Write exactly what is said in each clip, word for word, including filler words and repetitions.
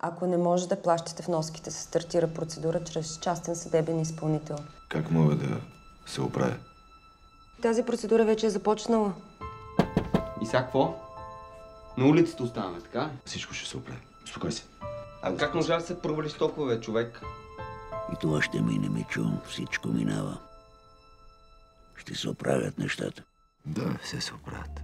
Ако не може да плащате вноските, се стартира процедура чрез частен съдебен изпълнител. Как мога да се оправя? Тази процедура вече е започнала. И сега какво? На улицата оставаме, така? Всичко ще се оправи. Успокой се. А как можа да се провалиш толкова, бе, човек? И това ще мине, Мичо. Всичко минава. Ще се оправят нещата. Да, все се оправят.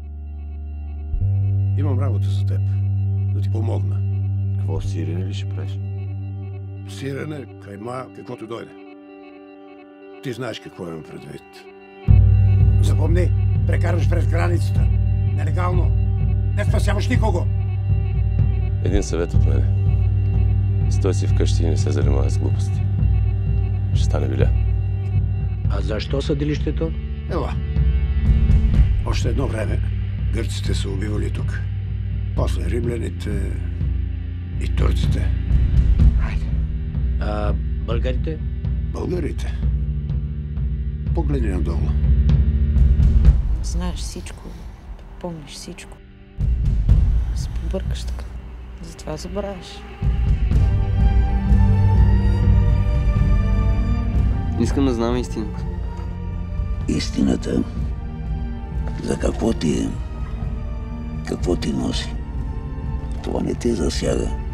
Имам работа за теб. Да ти помогна. Какво, сирене ли ще правиш? Сирене, кайма, каквото дойде. Ти знаеш какво имам предвид. Запомни, прекарваш през границата. Нелегално. Не спасяваш никого. Един съвет от мене. Стой си вкъщи и не се занимавай с глупости. Ще стане биля. А защо съдилището? Ела. Още едно време гърците са убивали тук. После римляните и турците. Хайде. А българите? Българите. Погледни надолу. Знаеш всичко, помниш всичко. Се побъркаш така. Затова забравяш. Искам да знам истината. Истината за какво ти е, какво ти носи. Това не те засяга.